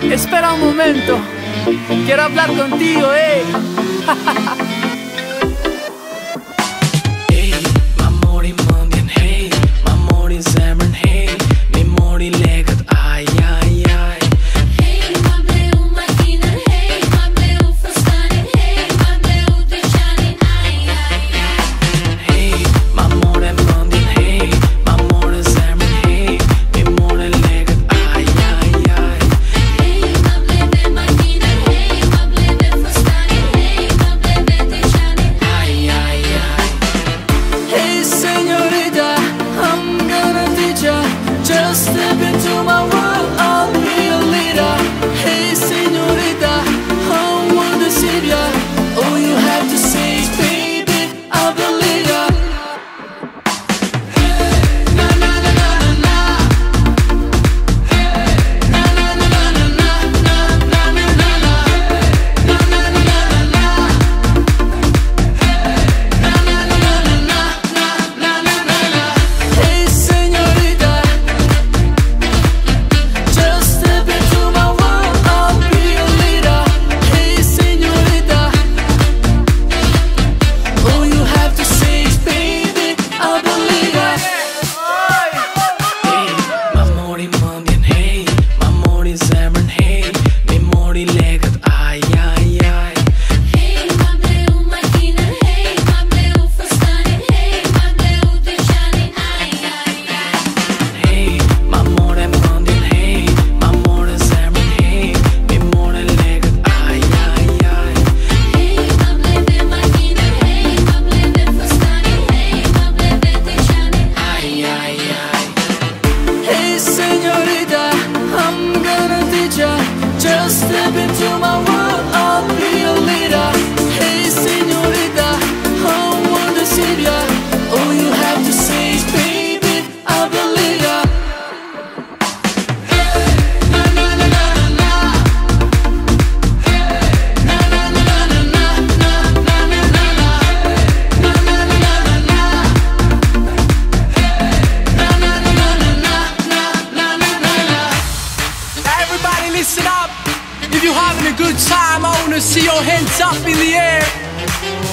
Espera un momento, quiero hablar contigo, Hey, mijn mori mondjen, hey, mijn mori zemren, hey, mijn mori legat, ai, ai, ai. Hey, ma bleu matinen, hey, ma bleu fastanen, hey, ma bleu dejanen, ai, ai, ai. Hey, mijn mori mondjen, hey, mijn mori zemren, hey, mijn mori legat, ai, ai, ai. Hey, ma bleu matinen, hey, ma bleu fastanen, hey, ma bleu dejanen, Ai, ai, ai. Hey señorita, I'm gonna teach ya. Just step into my world, I'll be your leader. Hey señorita, I want to save ya. All you have to say is baby, I believe ya. Na na na na na na. Na na na na na na na na na na na. Na na na na na na. Na na na na na na na na na. Hey señorita, just step into my world, I'll be your leader. Hey señorita, all you have to say is baby, I believe ya. Hey, mijn mori mondjen, hey, mijn mori zemren, hey, mijn mori legat, ai, ai, ai. hey, ma bleu matinen, hey, ma bleu fastanen, hey, ma bleu dejanen, ai, ai, ai. Hey, mijn mori mondjen, hey, mijn mori zemren, hey, mijn mori legat, ai, ai, ai. Hey, ma bleu matinen, hey, ma bleu fastanen, hey, ma bleu dejanen, Ai, ai, ai. Hey señorita, I'm gonna teach ya. Just step into my world, I'll be your leader. Hey señorita, I want to save ya. All you have to say is baby, I believe ya. Na na na na na na. Na na na na na na na na na na na. Na na na na na na. Na na na na na na na na na. Everybody listen up. If you're having a good time, I wanna see your hands up in the air.